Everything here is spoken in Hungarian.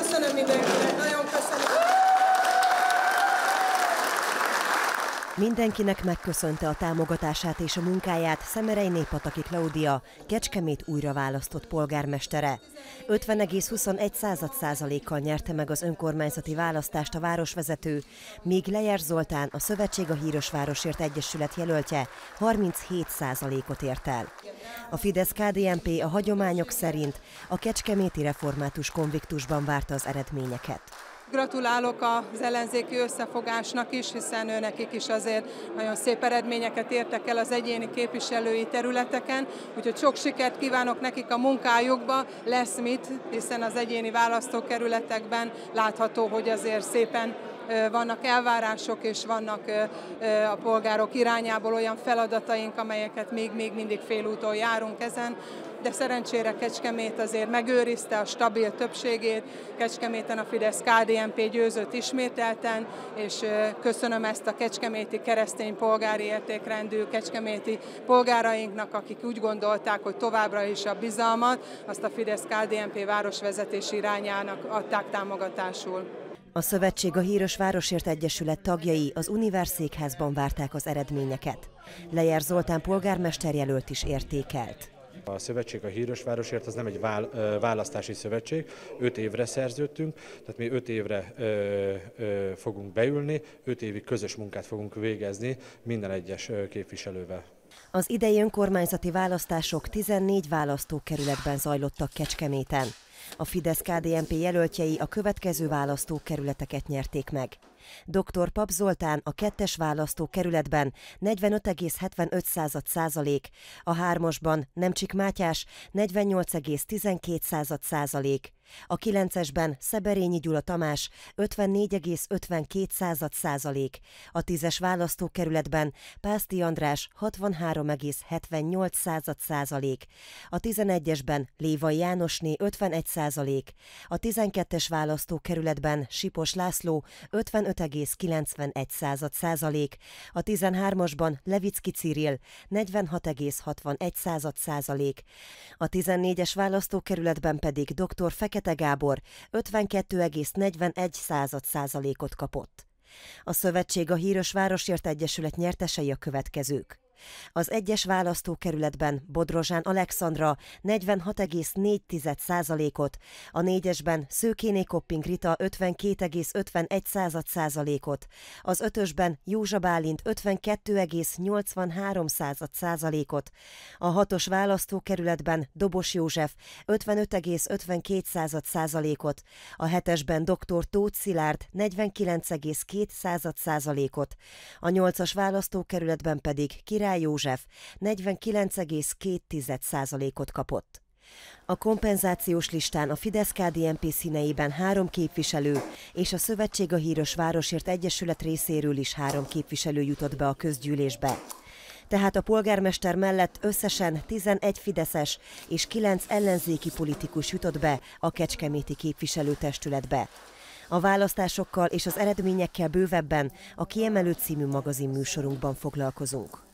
Köszönöm mindenkinek, nagyon köszönöm. Mindenkinek megköszönte a támogatását és a munkáját Szemerei Pataki Klaudia, Kecskemét újra választott polgármestere. 50,21%-kal nyerte meg az önkormányzati választást a városvezető, míg Lejer Zoltán, a Szövetség a Hírosvárosért Egyesület jelöltje 37%-ot ért el. A Fidesz-KDNP a hagyományok szerint a kecskeméti református konviktusban várta az eredményeket. Gratulálok az ellenzéki összefogásnak is, hiszen nekik is azért nagyon szép eredményeket értek el az egyéni képviselői területeken, úgyhogy sok sikert kívánok nekik a munkájukba, lesz mit, hiszen az egyéni választókerületekben látható, hogy azért szépen vannak elvárások, és vannak a polgárok irányából olyan feladataink, amelyeket még mindig félúton járunk ezen, de szerencsére Kecskemét azért megőrizte a stabil többségét, Kecskeméten a Fidesz-KDNP győzött ismételten, és köszönöm ezt a kecskeméti keresztény polgári értékrendű kecskeméti polgárainknak, akik úgy gondolták, hogy továbbra is a bizalmat, azt a Fidesz-KDNP városvezetés irányának adták támogatásul. A Szövetség a Hírosvárosért Egyesület tagjai az Universzékházban várták az eredményeket. Lejer Zoltán polgármesterjelölt is értékelt. A Szövetség a Hírosvárosért az nem egy választási szövetség, 5 évre szerződtünk, tehát mi 5 évre fogunk beülni, 5 évi közös munkát fogunk végezni minden egyes képviselővel. Az idei önkormányzati választások 14 választókerületben zajlottak Kecskeméten. A Fidesz-KDNP jelöltjei a következő választókerületeket nyerték meg. Dr. Pap Zoltán a 2-es választókerületben 45,75%, a 3-asban Nemcsik Mátyás 48,12%, a 9-esben Szeberényi Gyula Tamás 54,52%, a 10-es választókerületben Pászti András 63,78%, a 11-esben Lévai Jánosné 51%, a 12-es választókerületben Sipos László 55,91%, a 13-asban Levicki Ciril 46,61%, a 14-es választókerületben pedig dr. Fekete Gábor 52,41%-ot kapott. A Szövetség a Hírosvárosért Egyesület nyertesei a következők. Az 1-es választókerületben Bodrozsán Alexandra 46,4%-ot, a 4-esben Szőkéné Kopping Rita 52,51%-ot, az 5-ösben Józsa Bálint 52,83%-ot, a 6-os választókerületben Dobos József 55,52%-ot, a 7-esben dr. Tóth Szilárd 49,2%-ot, a 8-as választókerületben pedig Király József 49,2%-ot kapott. A kompenzációs listán a Fidesz-KDNP színeiben 3 képviselő és a Szövetség a Hírosvárosért Egyesület részéről is 3 képviselő jutott be a közgyűlésbe. Tehát a polgármester mellett összesen 11 fideszes és 9 ellenzéki politikus jutott be a kecskeméti képviselőtestületbe. A választásokkal és az eredményekkel bővebben a Kiemelő című magazinműsorunkban foglalkozunk.